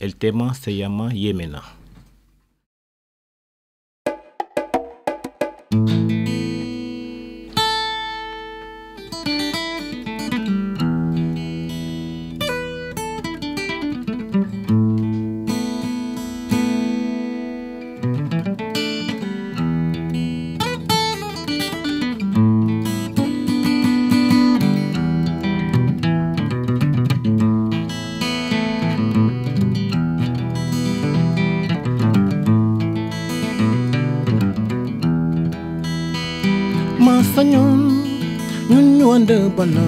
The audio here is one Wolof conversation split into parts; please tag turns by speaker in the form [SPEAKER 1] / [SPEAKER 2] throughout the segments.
[SPEAKER 1] El tema se llama Yemena.
[SPEAKER 2] Masanyon ñun ànd bala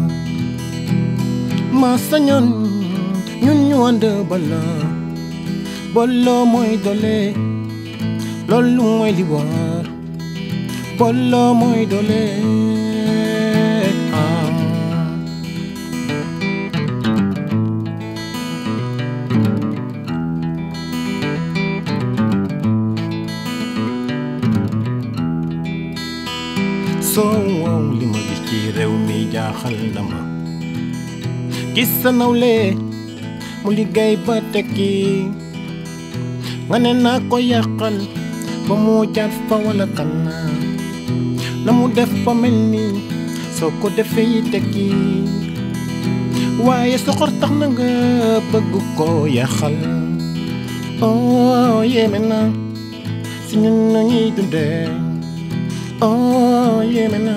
[SPEAKER 2] Masanyon ñun ànd bala booloo mooy doole loolu mooy li war booloo mooy doole soo li ma gis ci réew mi jaaxal na ma gis sa nawle mu liggéey ba tekki nga ne naa ko yàqal ba mu jaar fa wala kana na mu def fa mel ni soo ko defee yi tekki waaye soxor tax na nga bëgg ko yàqal oh yéeme na si ñun nañuy dundee oh Yemena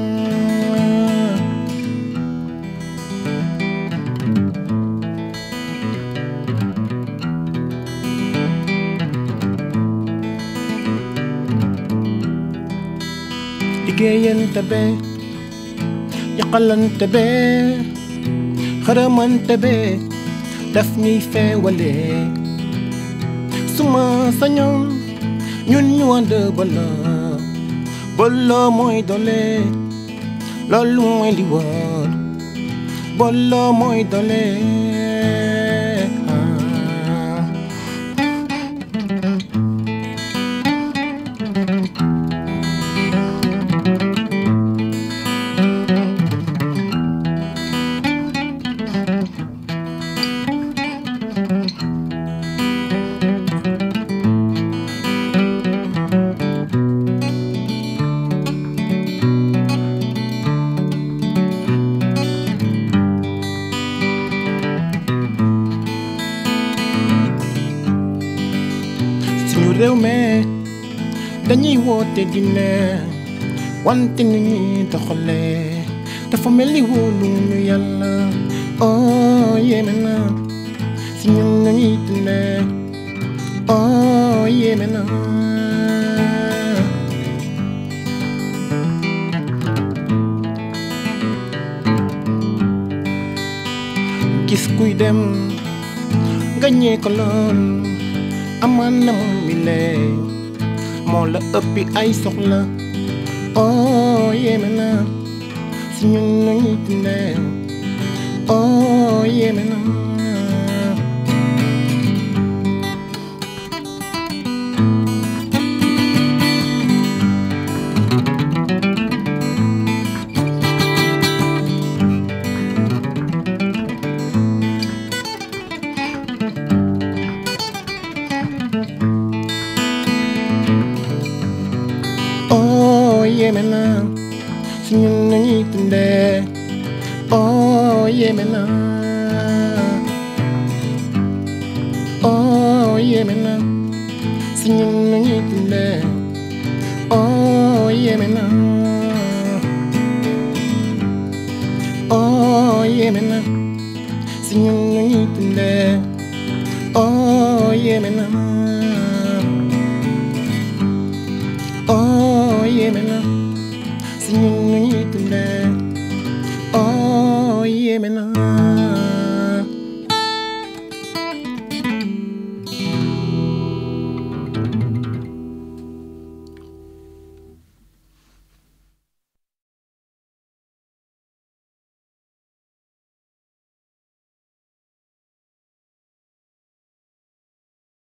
[SPEAKER 2] liggéeyante be yàqalante be xaramante be daf ñuy feewale suma sañoon ñun ñu ànd bala booloo mooy doole loolu mooy li war booloo mooy doole réew mi dañuy woote dina wante ni ñuy doxalee dafa mel ni wóolu ñu yàlla oh yéeme na si ñun nañuy dundee oh yéeme na gis kuy dem nga ñee ko lool amaan na moom mi lee moo la ëppi ay soxla oh yéeme na si ñun nañuy dundee oh yéeme na Yemena si ñun nañuy dundee oh Yemena oh Yemena si ñun nañuy dundee oh Yemena oh Yemena si ñun nañuy dundee oh Yemena oh Yemena si ñun nañuy dundee oh Yemena